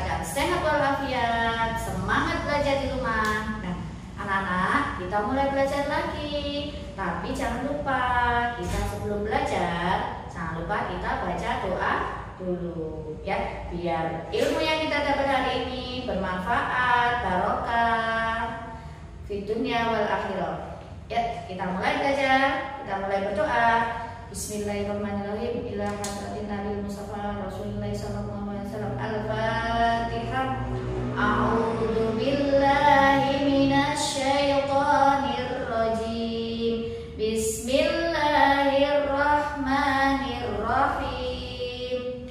keadaan sehat walafiat, semangat belajar di rumah. Nah, anak-anak, kita mulai belajar lagi. Tapi jangan lupa, kita sebelum belajar, jangan lupa kita baca doa dulu ya, biar ilmu yang kita dapat hari ini bermanfaat, barokah fid dunya wal akhirah. Ya, kita mulai belajar, kita mulai berdoa. Bismillahirrahmanirrahim. Ila hadratin Nabi Mustafa Rasulullah sallallahu alaihi wasallam. Al-Fatihah. A'udzu billahi minasyaitonir rajim. Bismillahirrahmanirrahim.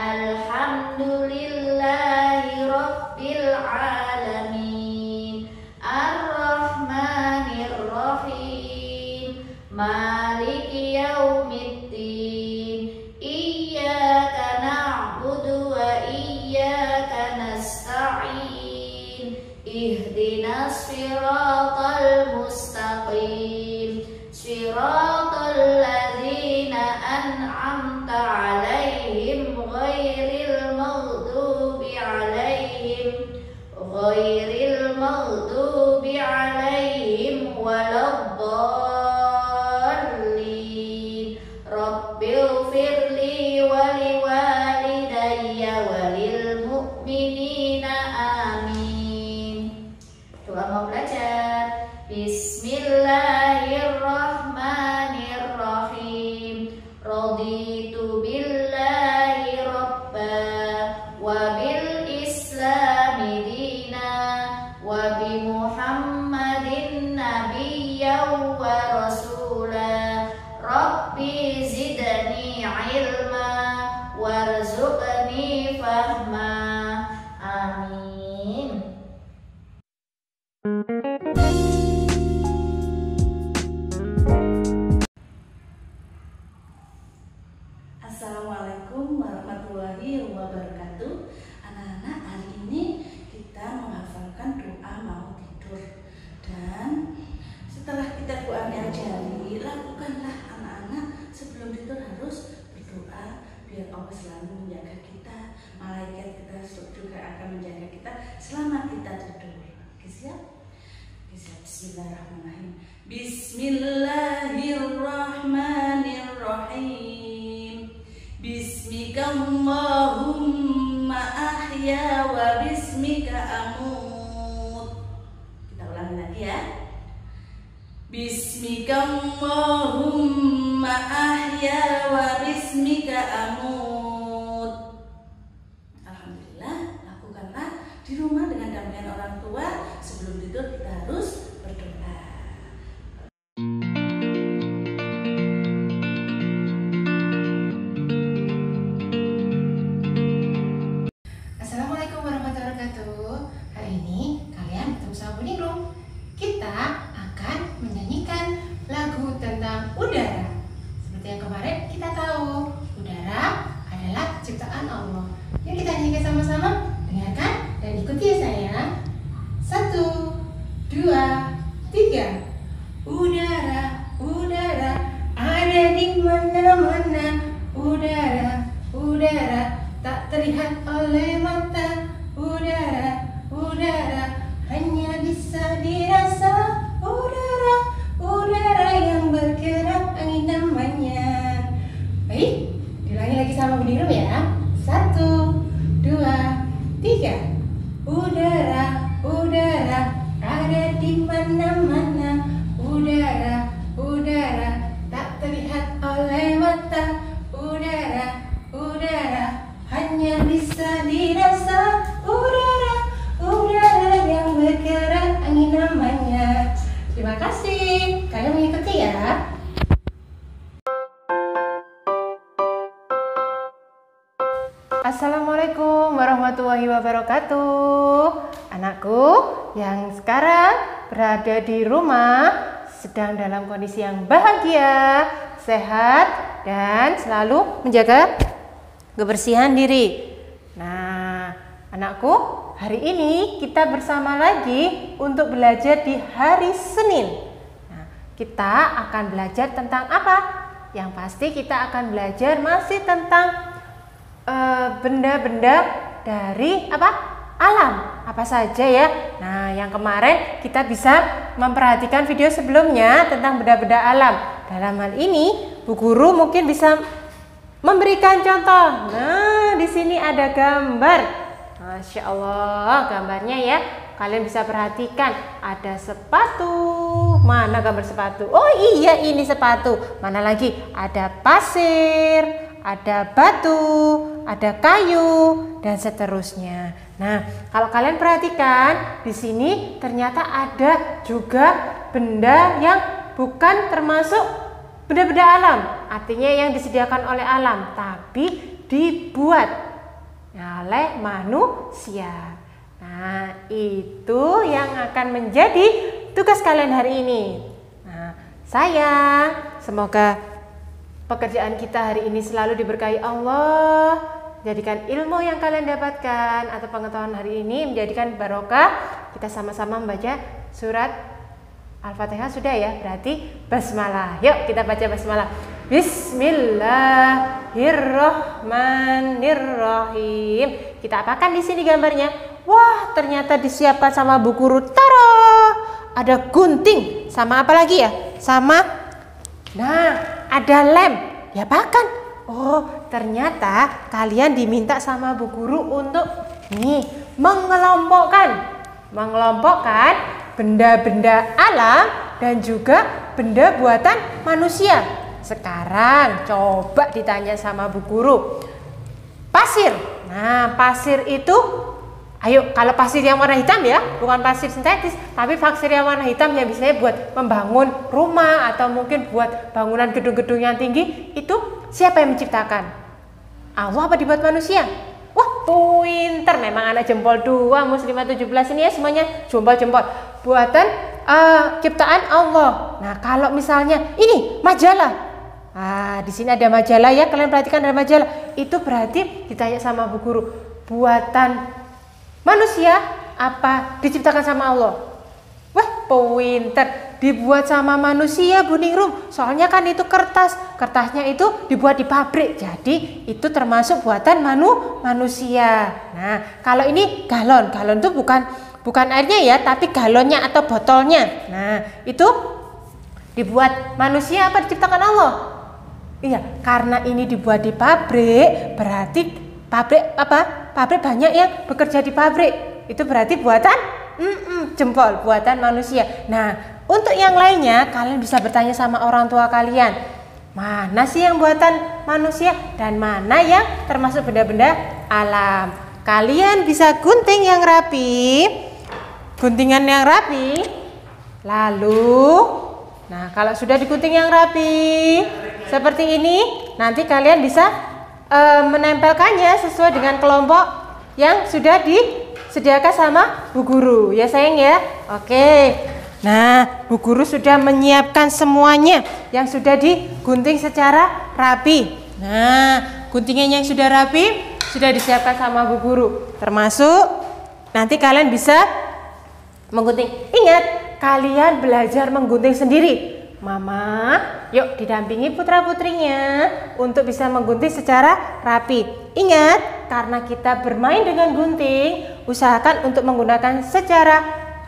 Alhamdulillahi rabbil alamin. Ar-Rahmanir Rahim. Maliki yaumiddin. Iyyaka na'budu wa iyyaka nasta'in. Ihdinas siratal mustaqim. Siratal ladzina an'amta 'alaihim ghairil maghdubi 'alaihim waladdallin. Rabbighfirli wa liwalidayya walil mu'minina amin. Doa mau belajar. Bismillahirrahmanirrahim. Raditu billahi rabba wa bil islami dina wa bi Muhammadin nabiyyan wa rasula. Rabbi zidni ilma warzuqni fahma. Amin. Assalamualaikum warahmatullahi wabarakatuh. Anak-anak, hari ini kita menghafalkan doa mau tidur. Dan setelah kita doa diajari, lakukanlah anak-anak sebelum tidur harus berdoa biar Allah selalu menjaga kita. Malaikat kita juga akan menjaga kita selama kita tidur. Oke, siap? Oke, siap. Bismillahirrahmanirrahim. Bismillahirrahmanirrahim. Bismika Allahumma ahya wa bismika amut. Kita ulangi lagi ya. Bismika Allahumma ahya wa bismika amut. Alhamdulillah, lakukanlah di rumah dengan dampingan orang tua. Sebelum tidur kita harus berdoa. Assalamualaikum warahmatullahi wabarakatuh. Hari ini kalian ketemu sama Bu Ningrum. Kita akan menyanyikan lagu tentang udara. Seperti yang kemarin kita tahu, udara adalah ciptaan Allah. Yuk kita nyanyikan sama-sama. Dengarkan dan ikuti ya sayang. 1, 2, 3. Udara, udara ada di mana-mana. Udara, udara tak terlihat oleh mata. Udara, udara hanya bisa dirasa. Udara, udara yang bergerak angin namanya. Baik, diulangi lagi sama Bu Ningrum ya. 1, 2, 3. Udara, udara ada di mana-mana. Udara, udara tak terlihat oleh mata. Udara, udara hanya bisa dirasa. Udara, udara yang bergerak angin namanya. Terima kasih. Kalian mengikuti ya. Assalamualaikum warahmatullahi wabarakatuh. Anakku yang sekarang berada di rumah sedang dalam kondisi yang bahagia, sehat, dan selalu menjaga kebersihan diri. Nah, anakku, hari ini kita bersama lagi untuk belajar di hari Senin. Nah, kita akan belajar tentang apa? Yang pasti kita akan belajar masih tentang benda-benda dari apa? Alam. Apa saja ya? Nah, yang kemarin kita bisa memperhatikan video sebelumnya tentang benda-benda alam. Dalam hal ini, Bu Guru mungkin bisa memberikan contoh. Nah, di sini ada gambar. Masya Allah, gambarnya ya. Kalian bisa perhatikan, ada sepatu. Mana gambar sepatu? Oh iya, ini sepatu. Mana lagi? Ada pasir, ada batu, ada kayu, dan seterusnya. Nah, kalau kalian perhatikan, di sini ternyata ada juga benda yang bukan termasuk benda-benda alam. Artinya yang disediakan oleh alam, tapi dibuat oleh manusia. Nah, itu yang akan menjadi tugas kalian hari ini. Nah, sayang, semoga pekerjaan kita hari ini selalu diberkahi Allah. Jadikan ilmu yang kalian dapatkan atau pengetahuan hari ini menjadikan barokah. Kita sama-sama membaca surat Al-Fatihah sudah ya, berarti basmalah. Yuk kita baca basmalah. Bismillahirrahmanirrahim. Kita apakan di sini gambarnya? Wah, ternyata disiapkan sama Bu Guru. Tara! Ada gunting, sama apa lagi ya? Sama, nah, ada lem. Ya apakan? Oh, ternyata kalian diminta sama Bu Guru untuk nih mengelompokkan benda-benda alam dan juga benda buatan manusia. Sekarang coba ditanya sama Bu Guru. Pasir. Nah, pasir itu, ayo, kalau pasir yang warna hitam ya, bukan pasir sintetis, tapi pasir yang warna hitam yang biasanya buat membangun rumah atau mungkin buat bangunan gedung-gedung yang tinggi, itu siapa yang menciptakan? Allah apa dibuat manusia? Wah, pinter memang anak jempol 2 muslimah 17 ini ya, semuanya jempol-jempol. Buatan ciptaan Allah. Nah, kalau misalnya ini majalah. Di sini ada majalah ya, kalian perhatikan ada majalah. Itu berarti ditanya sama Bu Guru, buatan manusia apa diciptakan sama Allah? Wah, pinter. Dibuat sama manusia, Bu Ningrum. Soalnya kan itu kertasnya itu dibuat di pabrik. Jadi itu termasuk buatan manusia. Nah, kalau ini galon itu bukan airnya ya, tapi galonnya atau botolnya. Nah, itu dibuat manusia apa diciptakan Allah? Iya, karena ini dibuat di pabrik, berarti pabrik banyak yang bekerja di pabrik. Itu berarti buatan jempol, buatan manusia. Nah, untuk yang lainnya kalian bisa bertanya sama orang tua kalian. Mana sih yang buatan manusia dan mana yang termasuk benda-benda alam? Kalian bisa gunting yang rapi. Guntingan yang rapi. Lalu, nah kalau sudah digunting yang rapi seperti ini, nanti kalian bisa menempelkannya sesuai dengan kelompok yang sudah disediakan sama Bu Guru ya sayang ya. Oke. Nah, Bu Guru sudah menyiapkan semuanya yang sudah digunting secara rapi. Nah, guntingan yang sudah rapi sudah disiapkan sama Bu Guru. Termasuk nanti kalian bisa menggunting. Ingat, kalian belajar menggunting sendiri. Mama, yuk didampingi putra-putrinya untuk bisa menggunting secara rapi. Ingat, karena kita bermain dengan gunting, usahakan untuk menggunakan secara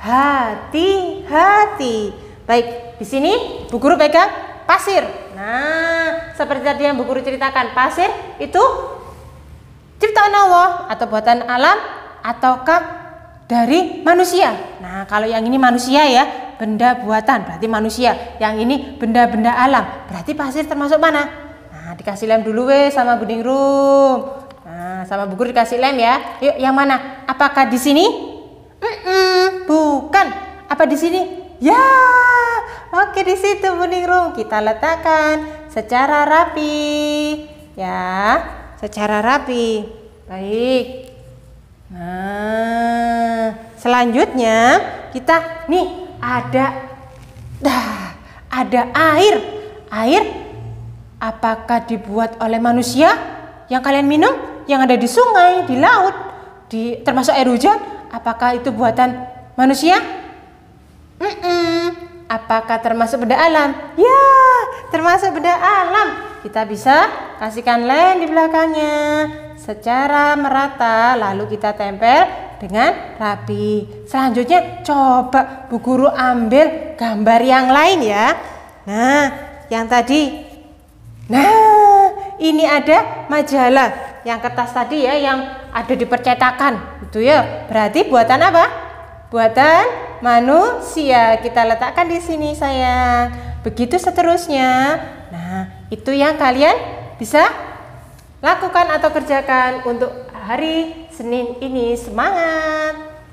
hati-hati. Baik, di sini Bu Guru pegang pasir. Nah, seperti tadi yang Bu Guru ceritakan, pasir itu ciptaan Allah atau buatan alam ataukah dari manusia. Nah, kalau yang ini manusia ya, benda buatan berarti manusia. Yang ini benda-benda alam, berarti pasir termasuk mana? Nah, dikasih lem dulu sama Bu Ningrum. Nah, sama Bu Guru dikasih lem ya. Yuk, yang mana? Apakah di sini? Bukan. Apa di sini? Ya, oke di situ Bu Ningrum. Kita letakkan secara rapi, ya, secara rapi. Baik. Nah, selanjutnya kita nih ada air. Air apakah dibuat oleh manusia yang kalian minum, yang ada di sungai, di laut, termasuk air hujan? Apakah itu buatan manusia? Apakah termasuk benda alam? Ya, termasuk benda alam. Kita bisa kasihkan lem di belakangnya secara merata, lalu kita tempel dengan rapi. Selanjutnya coba Bu Guru ambil gambar yang lain ya. Nah, yang tadi. Nah, ini ada majalah yang kertas tadi ya, yang ada di percetakan. Itu ya, berarti buatan apa? Buatan manusia. Kita letakkan di sini sayang. Begitu seterusnya. Nah, itu yang kalian bisa lakukan atau kerjakan untuk hari Senin ini. Semangat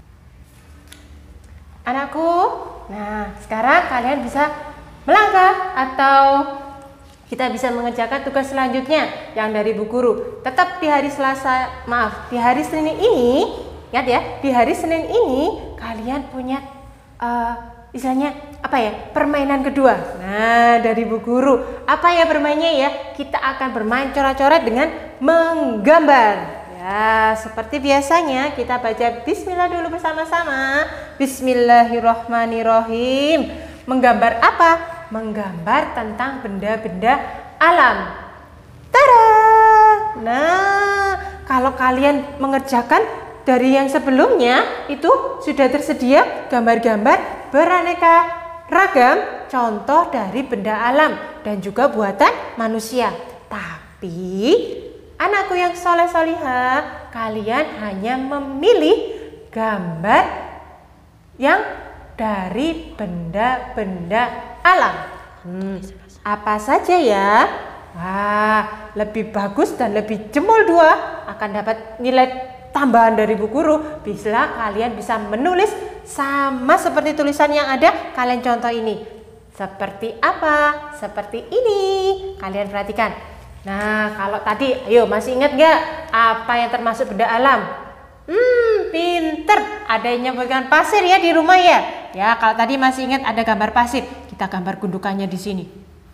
anakku. Nah, sekarang kalian bisa melangkah atau kita bisa mengerjakan tugas selanjutnya yang dari Bu Guru. Tetap di hari di hari Senin ini, ingat ya, di hari Senin ini kalian punya istilahnya apa ya, permainan kedua. Nah, dari Bu Guru, apa ya permainnya ya? Kita akan bermain coret-coret dengan menggambar. Ya, seperti biasanya kita baca Bismillah dulu bersama-sama. Bismillahirrohmanirrohim. Menggambar apa? Menggambar tentang benda-benda alam. Tada! Nah, kalau kalian mengerjakan dari yang sebelumnya itu sudah tersedia gambar-gambar beraneka ragam contoh dari benda alam dan juga buatan manusia. Tapi anakku yang soleh solihah, kalian hanya memilih gambar yang dari benda-benda alam. Apa saja ya? Wah, lebih bagus dan lebih jemul 2 akan dapat nilai tambahan dari Bu Guru. Bila kalian bisa menulis sama seperti tulisan yang ada, kalian contoh ini. Seperti apa? Seperti ini. Kalian perhatikan. Nah, kalau tadi, ayo masih ingat gak apa yang termasuk benda alam? Pinter. Ada yang nyebutkan pasir ya di rumah ya. Ya, kalau tadi masih ingat ada gambar pasir. Kita gambar gundukannya di sini.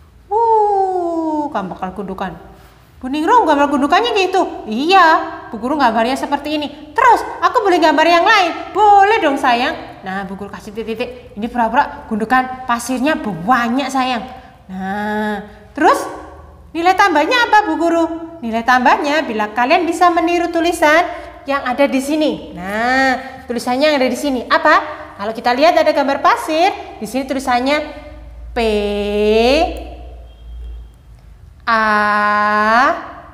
Gambar gundukan. Bu Ningrum gambar gundukannya gitu. Iya, Bu Guru gambarnya seperti ini. Terus, aku boleh gambar yang lain? Boleh dong sayang. Nah, Bu Guru kasih titik-titik. Ini pura-pura gundukan pasirnya banyak sayang. Nah, terus nilai tambahnya apa Bu Guru? Nilai tambahnya bila kalian bisa meniru tulisan yang ada di sini. Nah, tulisannya yang ada di sini apa? Kalau kita lihat ada gambar pasir, di sini tulisannya P A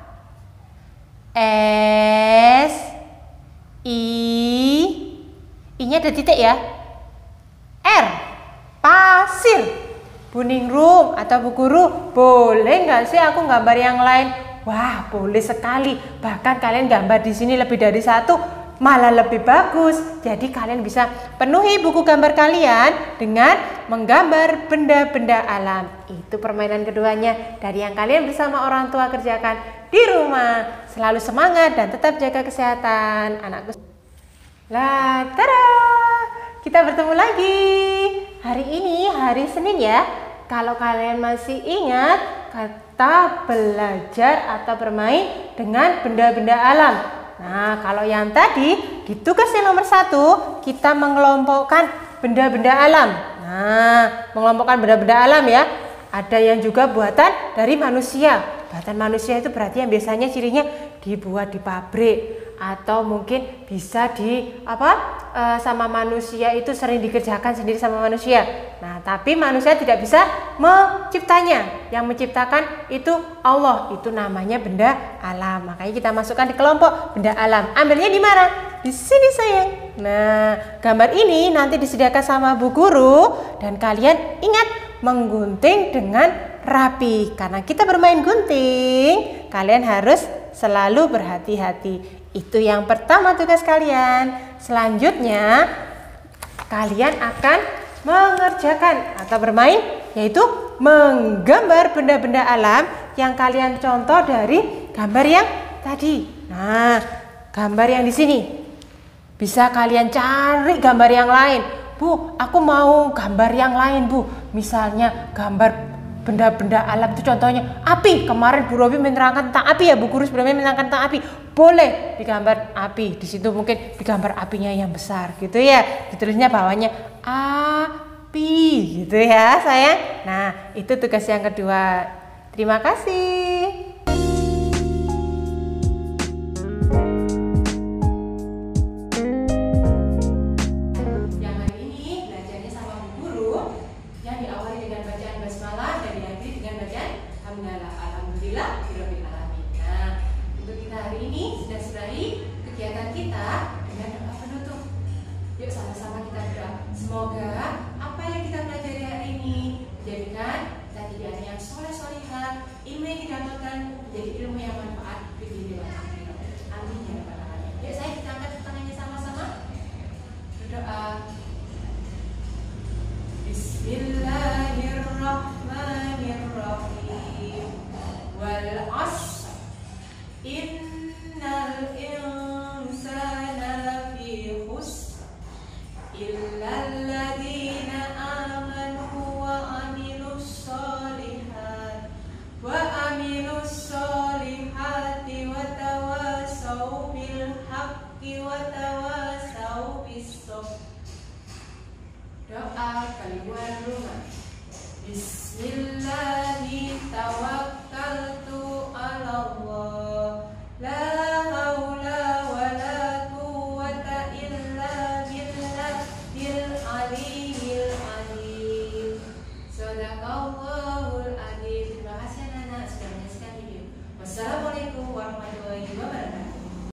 S I-nya ada titik ya. R, pasir. Bu Ningrum atau Bu Guru, boleh nggak sih aku gambar yang lain? Wah, boleh sekali. Bahkan kalian gambar di sini lebih dari 1, malah lebih bagus. Jadi kalian bisa penuhi buku gambar kalian dengan menggambar benda-benda alam. Itu permainan keduanya dari yang kalian bersama orang tua kerjakan di rumah. Selalu semangat dan tetap jaga kesehatan anakku. Lah, tada! Kita bertemu lagi. Hari ini hari Senin ya. Kalau kalian masih ingat kata belajar atau bermain dengan benda-benda alam. Nah, kalau yang tadi di tugas yang nomor 1 kita mengelompokkan benda-benda alam. Nah, mengelompokkan benda-benda alam ya. Ada yang juga buatan dari manusia. Buatan manusia itu berarti yang biasanya cirinya dibuat di pabrik atau mungkin bisa sama manusia, itu sering dikerjakan sendiri sama manusia. Nah, tapi manusia tidak bisa menciptanya. Yang menciptakan itu Allah. Itu namanya benda alam. Makanya kita masukkan di kelompok benda alam. Ambilnya di mana? Di sini sayang. Nah, gambar ini nanti disediakan sama Bu Guru dan kalian ingat menggunting dengan rapi. Karena kita bermain gunting, kalian harus selalu berhati-hati. Itu yang pertama tugas kalian. Selanjutnya kalian akan mengerjakan atau bermain, yaitu menggambar benda-benda alam yang kalian contoh dari gambar yang tadi. Nah, gambar yang di sini bisa kalian cari gambar yang lain. Bu, aku mau gambar yang lain Bu. Misalnya gambar benda-benda alam itu contohnya api. Kemarin Bu Robi menerangkan tentang api ya, Bu Guru sebelumnya menerangkan tentang api. Boleh digambar api. Di situ mungkin digambar apinya yang besar gitu ya. Ditulisnya bawahnya api gitu ya sayang. Nah, itu tugas yang kedua. Terima kasih. Bismillah.